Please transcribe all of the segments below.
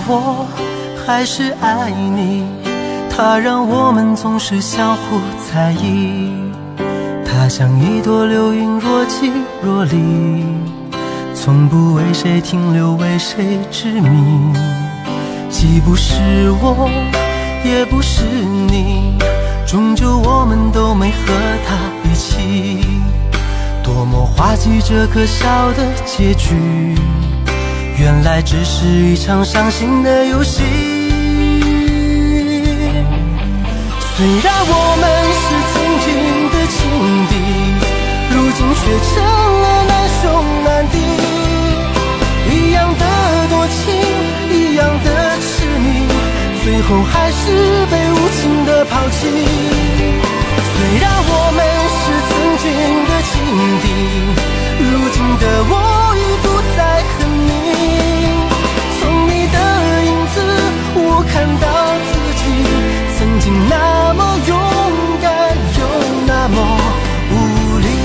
我还是爱你，它让我们总是相互在意。它像一朵流云，若即若离，从不为谁停留，为谁执迷。既不是我，也不是你，终究我们都没和他一起。多么滑稽这可笑的结局，原来只是一场伤心的游戏。虽然我们是曾经的情敌，如今却成了难兄难弟。一样的多情，一样的痴迷，最后还是被无情的抛弃。虽然我们是曾经的情敌，如今的我已不再恨你。从你的影子，我看到自己曾经那么勇敢，又那么无力。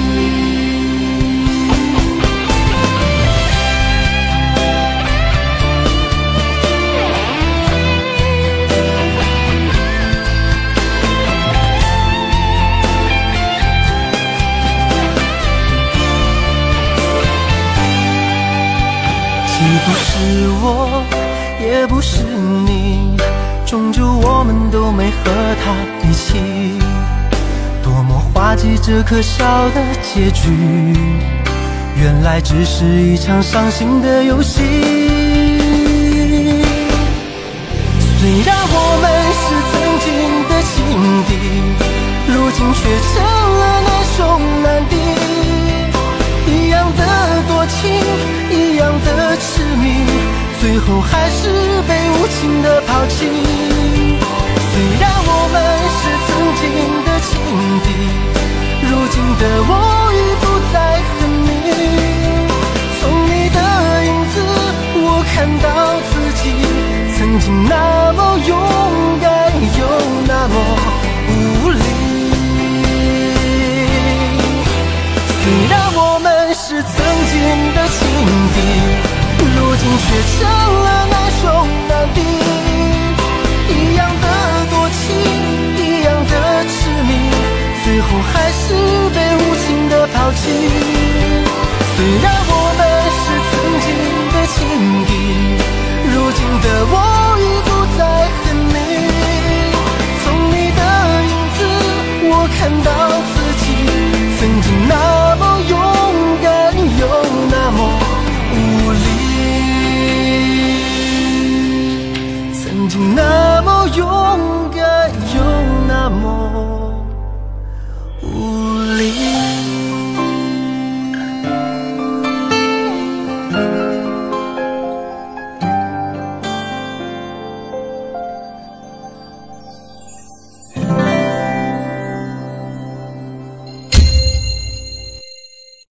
既不是我，也不是你，终究我们都没和他一起。多么滑稽这可笑的结局，原来只是一场伤心的游戏。虽然我们是曾经的情敌，如今却成了难兄难弟。一样的多情，一样的痴迷，最后还是被无情的抛弃。虽然我们是曾经的情敌，如今的我已不再恨你。从你的影子，我看到自己曾经那么勇敢，又那么无力。虽然我们是曾经的情敌，如今却成了难兄难弟。一样的多情，一样的痴迷，最后还是被无情的抛弃。虽然